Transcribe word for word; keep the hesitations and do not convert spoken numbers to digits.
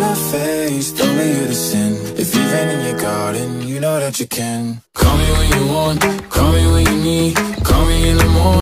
my face, told me you're the sin. If you've been in your garden, you know that you can. Call me when you want,